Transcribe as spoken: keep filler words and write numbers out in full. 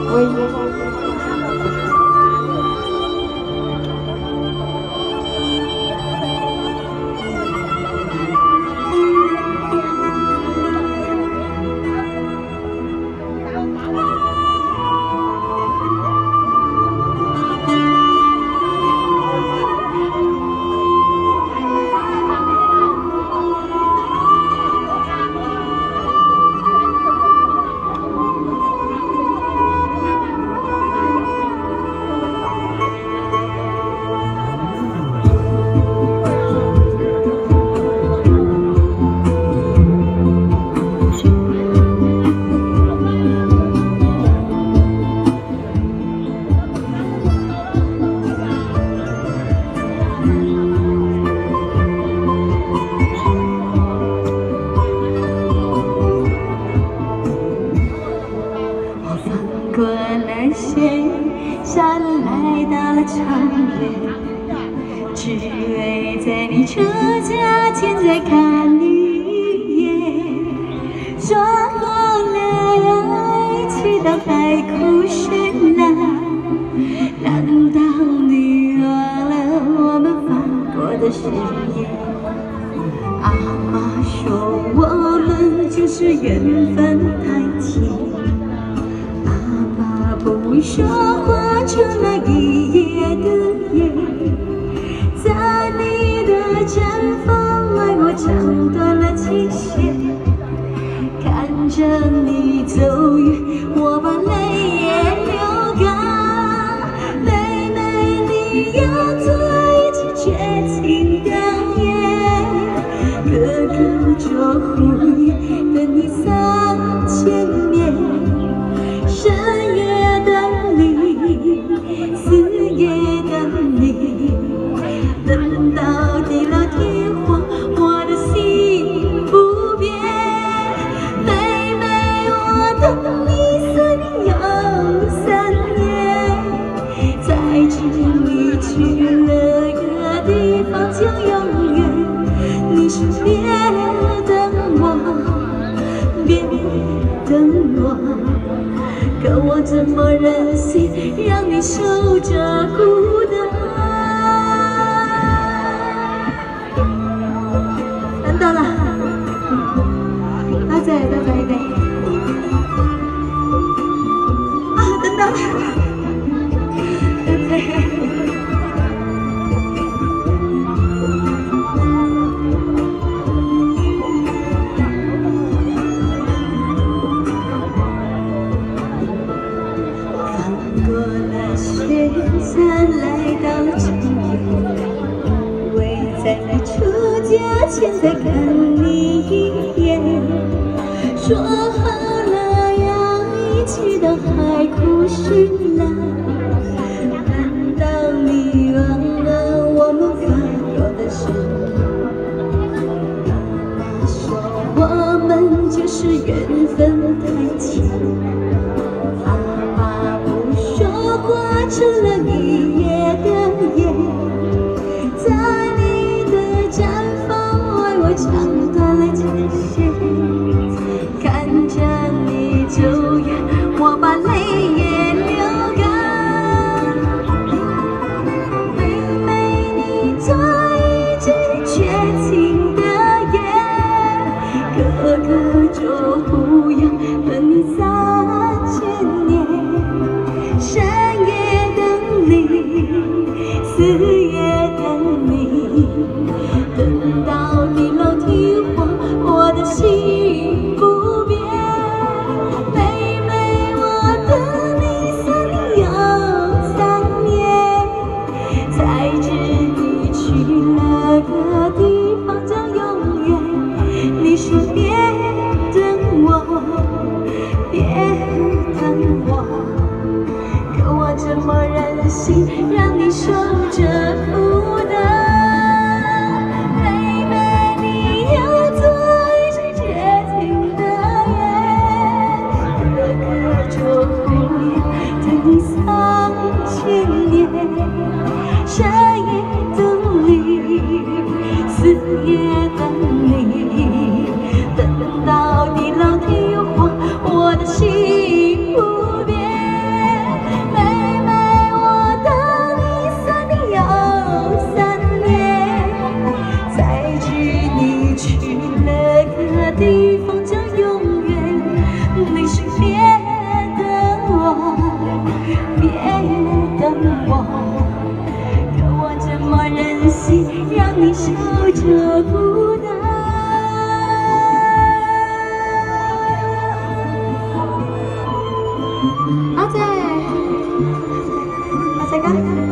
下来到了长远，只为在你出嫁前再看你一眼。说好了要一起到海枯石烂，难道你忘了我们犯过的誓言？阿妈说我们就是缘分太浅。 不说话成了一夜的烟，在你的毡房外，我斩断了期限。看着你走远，我把泪也流干。妹妹，你要做一只绝情的雁，哥哥做蝴蝶，等你三千年。深夜。 四夜等你，等到地老天荒，我的心不变。妹妹，我等你三年又三年，才知你去了个地方叫永远。你是别等我，别等我。 可我怎么忍心让你受着孤单？等到了，阿仔，拜拜拜。啊，等到了，拜拜。 雪山来到了长远，为在你出嫁前再看你一眼。说好了要一起到海枯石烂，难道你忘了我们犯过的誓言？妈说我们就是缘分太浅。 成了一夜的烟，在你的毡房外，我斩断了期限。看着你走远，我把泪也流干。妹妹，你做一只绝情的雁，哥哥做狐妖，等你三千年。深夜。 四夜等你，等到地老天荒，我的心不变。妹妹，我等你三年又三年，才知你去了个地方叫永远。你说别等我，别等我。 可我怎么忍心让你受着孤单？妹妹，你要做一只绝情的雁，哥哥做狐妖，等你三千年。深夜等你，四夜等你，等到地老天荒，我的心不变。 你笑着孤单。阿仔，阿仔哥。